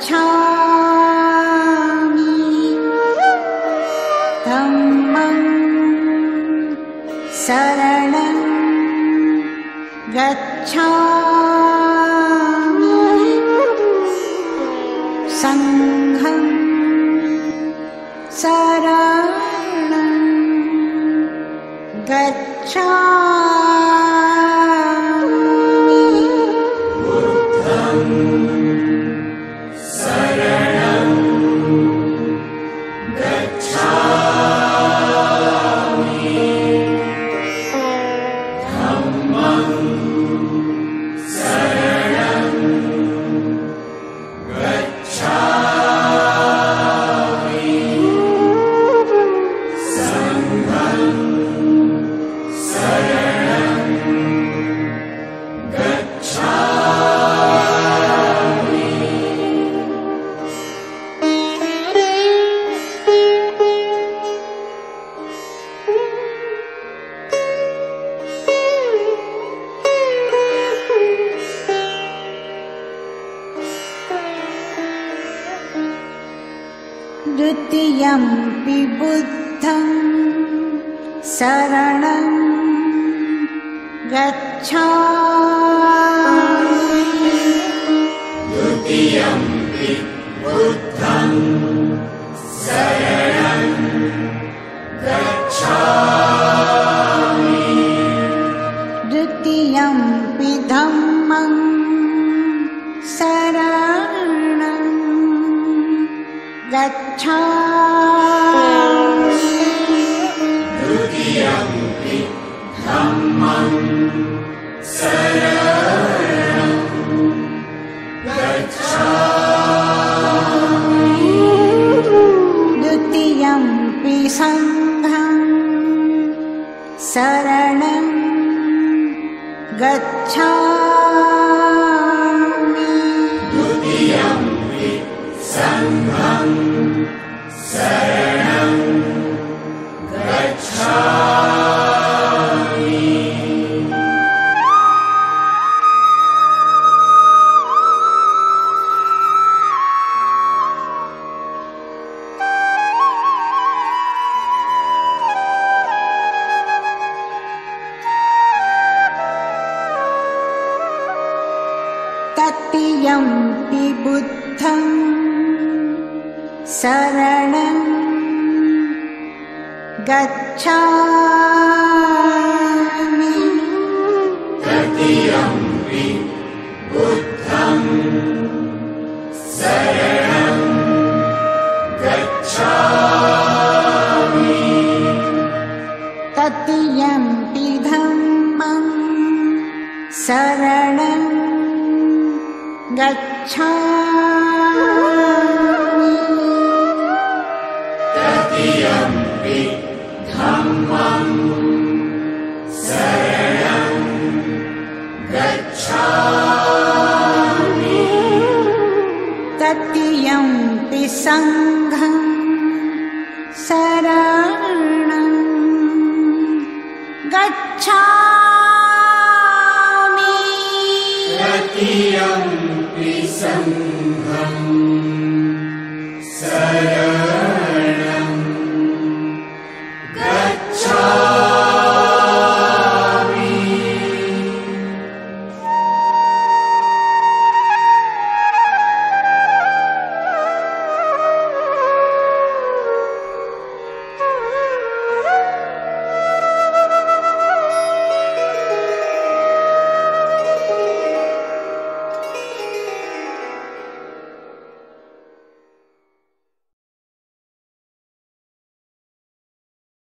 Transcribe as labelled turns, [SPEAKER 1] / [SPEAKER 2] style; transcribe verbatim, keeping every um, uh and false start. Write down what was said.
[SPEAKER 1] गच्छामि धम्मं शरणं गच्छामि संघं शरणं गच्छामि बुद्धं शरणं गच्छामि धम्मं शरणं गच्छामि संघं शरणं गच्छामि। द्वितीयंपि बुद्धं शरणं गच्छामि द्वितीयंपि बुद्धं शरणं गच्छामि द्वितीयंपि धम्मं शरणं गच्छामि द्वितीयंपि धम्मं शरणं गच्छामि द्वितीयंपि संघं शरणं गच्छामि द्वितीयंपि संघं शरणं गच्छामि। तृतीयंपि बुद्धं शरणं गच्छामि तृतीयंपि बुद्धं शरणं गच्छामि तृतीयंपि धम्मं शरणं गच्छामि तृतीयंपि धम्मं शरणं गच्छामि तृतीयंपि संघं शरणं गच्छामि।